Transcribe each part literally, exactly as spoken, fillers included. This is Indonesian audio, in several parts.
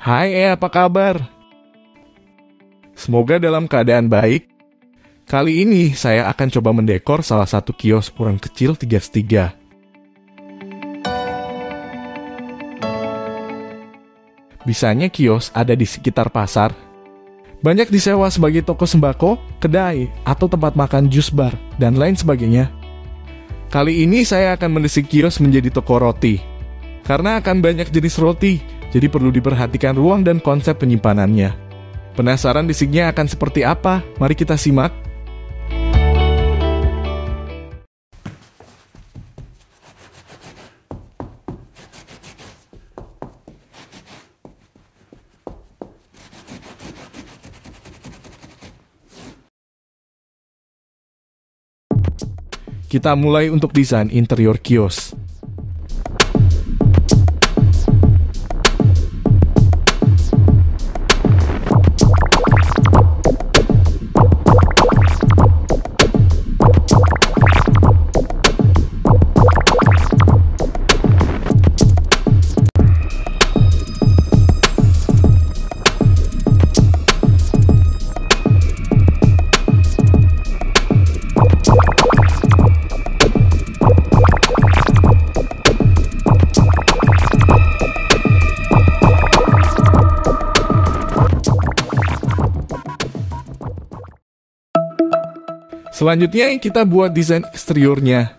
Hai eh, apa kabar? Semoga dalam keadaan baik. Kali ini saya akan coba mendekor salah satu kios ukuran kecil tiga kali tiga. Bisanya kios ada di sekitar pasar. Banyak disewa sebagai toko sembako, kedai, atau tempat makan jus bar, dan lain sebagainya. Kali ini saya akan mendesain kios menjadi toko roti. Karena akan banyak jenis roti, jadi perlu diperhatikan ruang dan konsep penyimpanannya. Penasaran desainnya akan seperti apa? Mari kita simak. Kita mulai untuk desain interior kios. Selanjutnya kita buat desain eksteriornya.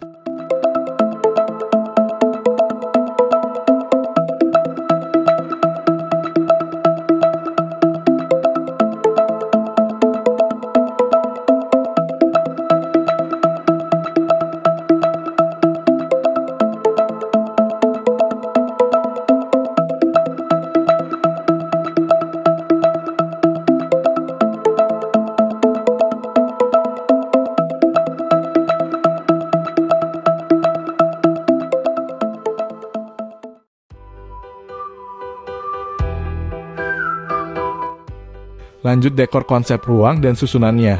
Lanjut dekor konsep ruang dan susunannya.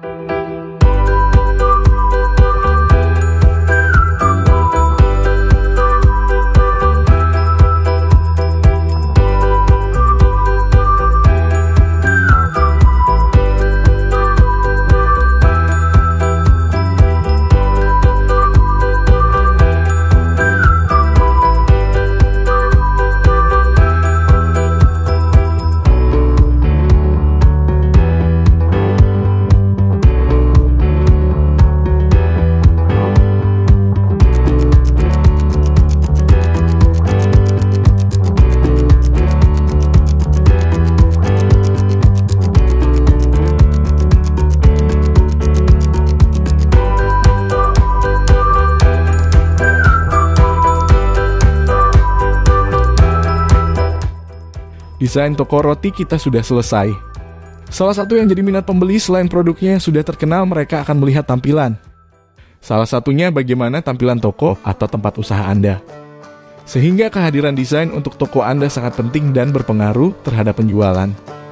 Desain toko roti kita sudah selesai. Salah satu yang jadi minat pembeli selain produknya yang sudah terkenal, mereka akan melihat tampilan. Salah satunya bagaimana tampilan toko atau tempat usaha Anda. Sehingga kehadiran desain untuk toko Anda sangat penting dan berpengaruh terhadap penjualan.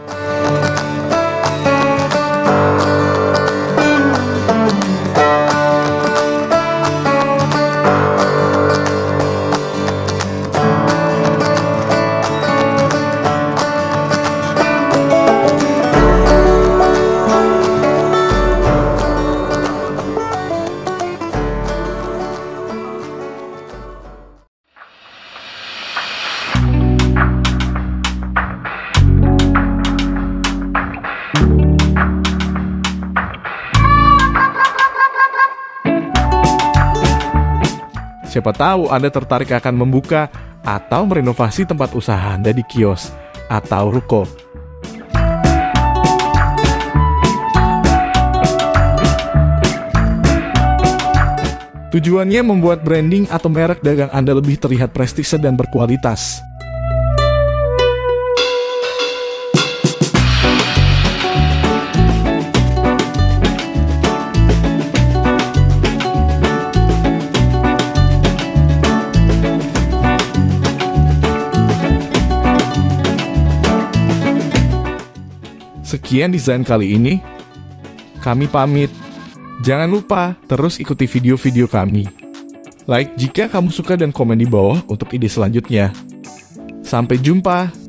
Siapa tahu Anda tertarik akan membuka atau merenovasi tempat usaha Anda di kios atau ruko. Tujuannya membuat branding atau merek dagang Anda lebih terlihat prestise dan berkualitas. Sekian desain kali ini. Kami pamit. Jangan lupa terus ikuti video-video kami. Like jika kamu suka dan komen di bawah untuk ide selanjutnya. Sampai jumpa.